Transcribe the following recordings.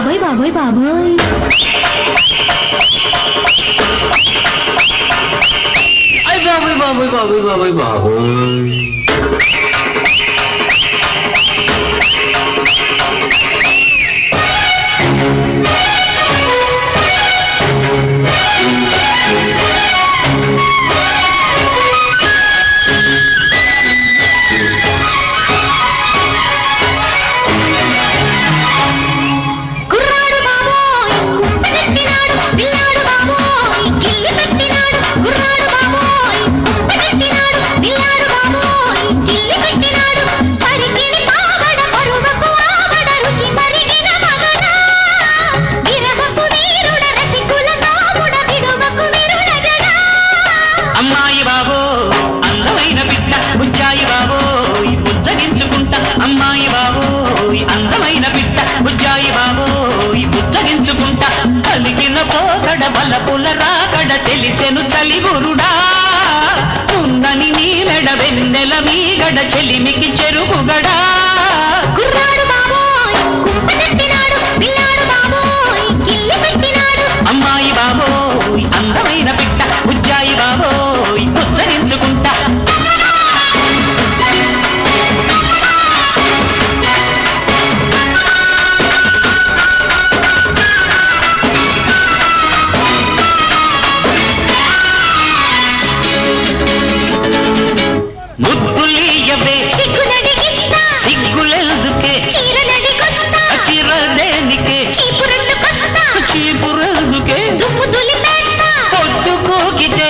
బాబోయ్ బాబోయ్ బాబోయ్ అయ్ బాబోయ్ బాబోయ్ బాబోయ్ బాబోయ్ బాబోయ్ బలపుల రాకడ తెలిసెను చలిగురుడా ఉందని నీ మెడ వెన్నెల మీగడ చెలిమికి చెరుగుగడా కుర్రాడు బాబోయ్ కుంపటెట్టినాడు పిల్లాడు బాబోయ్ కిల్లి పెట్టినాడు అమ్మాయి బాబోయ్ అందమైన పిట్ట ఉజ్జాయి బాబోయ్ ఉచ్చరించుకుంటా సిగ్గులెందుకే చీరదేనికే చీపురెందుకే పొద్దు కూకితే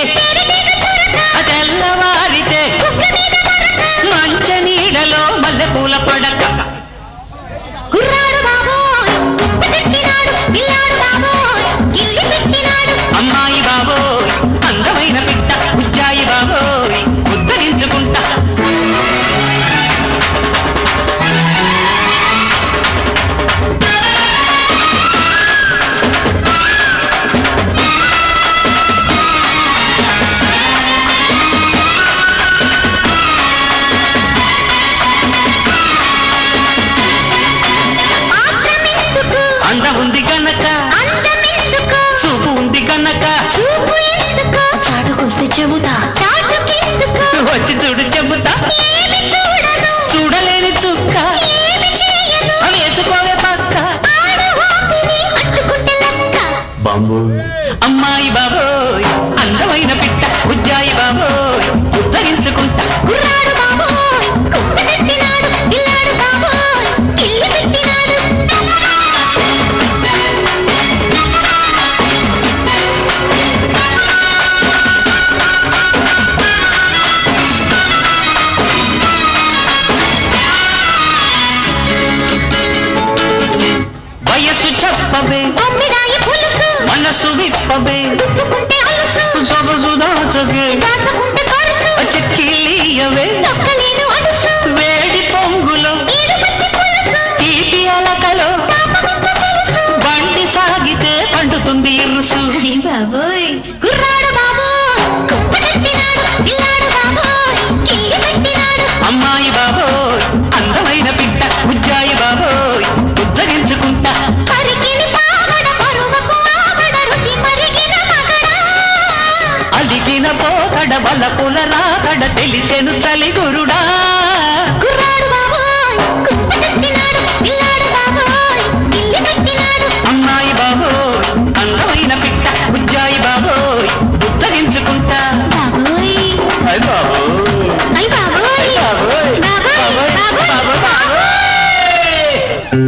తెల్లవారితే మంచ నీడలో మల్లెపూల పడక కుర్రాడు బాబోయ్ కుంపటెట్టినాడు పిల్లాడు బాబోయ్ కిల్లి పెట్టినాడు అమ్మాయి బాబోయ్ అందమైన పిట్ట ఉజ్జాయి బాబోయ్ ఉద్ధరించుకుంటా అందం ఉంది గనక చూపు ఉంది గనక చాటుకొస్తే చెబుతా వచ్చి చూడు చెబుతా చూడలేని చుక్క వేసుకోవే పక్క అమ్మాయి బాబోయ్ అందమైన పిట్ట ఉజ్జాయి బాబోయ్ ఉద్ధరించుకుంటా కుర్రాడు బాబోయ్ కుంపటెట్టినాడు పిల్లాడు బాబోయ్ కిల్లి పెట్టినాడు వయసు చెప్పవే బొమ్మిడాయి పులుసు మనసు విప్పవే దుప్పుకుంటే అలుసు సొగసు దాచవే దాచకుంటే కరుసు చెక్కిలీయవే తొక్కలేను అలుసు వేడి పొంగులో ఏడు పచ్చి పులుసు తీపి అలకలో బండి సాగితే పండుతుంది ఇరుసు బాబోయ్ కుర్రాడు బాబోయ్ కుంపటెట్టినాడు పిల్లాడు బాబోయ్ కిల్లి పెట్టినాడు అమ్మాయి బాబోయ్ అందమైన పిట్ట ఉజ్జాయి బాబోయ్ ఉద్ధరించుకుంటా పరికిని పావడ పరువకు ఆవడ రుచి మరిగిన మగడా అలిగిన పోకడ బలపుల రాకడ తెలిసెను చలిగు